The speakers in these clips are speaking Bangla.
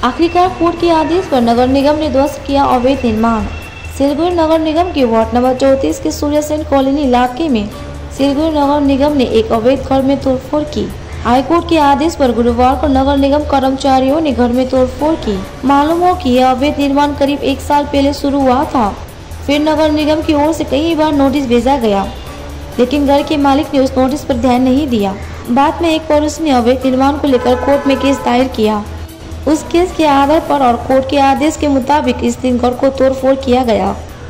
आखिरकार कोर्ट के आदेश पर नगर निगम ने ध्वस्त किया अवैध निर्माण। सिलगुड़ी नगर निगम के वार्ड नंबर 34 के सूर्य सेन कॉलोनी इलाके में सिलगुड़ी नगर निगम ने एक अवैध घर में तोड़फोड़ की। हाईकोर्ट के आदेश पर गुरुवार को नगर निगम कर्मचारियों ने घर में तोड़फोड़ की। मालूम हो कि यह अवैध निर्माण करीब 1 साल पहले शुरू हुआ था। फिर नगर निगम की ओर से कई बार नोटिस भेजा गया, लेकिन घर के मालिक ने उस नोटिस पर ध्यान नहीं दिया। बाद में एक पड़ोसी ने अवैध निर्माण को लेकर कोर्ट में केस दायर किया। उस केस के आधार पर और कोर्ट के आदेश के मुताबिक इस दिन घर को तोड़फोड़ किया गया।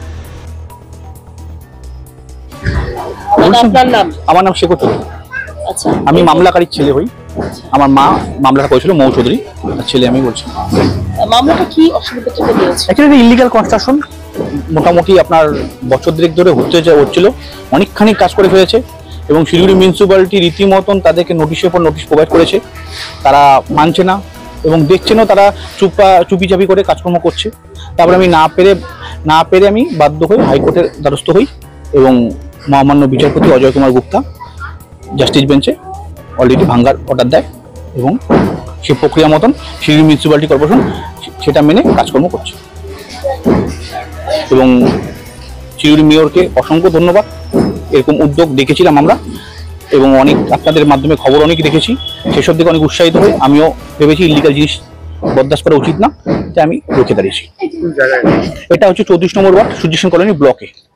আমার নাম শেখ চৌধুরী। আচ্ছা, আমি মামলাকারীর ছেলে হই। আমার মা মামলাটা করেছিল মৌ চৌধুরী, তার ছেলে আমি বলছি। মামলাটা কি অসুবিধাটা হয়েছে? অ্যাকচুয়ালি ইলিগাল কনস্ট্রাকশন মোটামুটি আপনার বছর দেড়েক ধরে হচ্ছিল, অনেকখানি কাজ করে ফেলেছে এবং শিলিগুড়ি মিউনিসিপ্যালিটি রীতিমতন তাদেরকে নোটিশের পর নোটিশ প্রোভাইড করেছে। তারা মানছে না এবং দেখছেনও তারা চুপিচাপি করে কাজকর্ম করছে। তারপরে আমি না পেরে আমি বাধ্য হয়ে হাইকোর্টের দ্বারস্থ হই এবং মহামান্য বিচারপতি অজয় কুমার গুপ্তা জাস্টিস বেঞ্চে অলরেডি ভাঙ্গার অর্ডার দেয় এবং সে প্রক্রিয়া মতন শিলিগুড়ি মিউনিসিপ্যালিটি কর্পোরেশন সেটা মেনে কাজকর্ম করছে এবং শিলিগুড়ি মেয়রকে অসংখ্য ধন্যবাদ। এরকম উদ্যোগ দেখেছিলাম আমরা এবং অনেক আপনাদের মাধ্যমে খবর অনেক দেখেছি, সেসব দিকে অনেক উৎসাহিত হয়ে আমিও ভেবেছি ইলিগাল জিনিস বরদাস্ত করা উচিত না, তাই আমি রুখে দাঁড়িয়েছি। এটা হচ্ছে 34 number ward Surya Sen colony ব্লকে।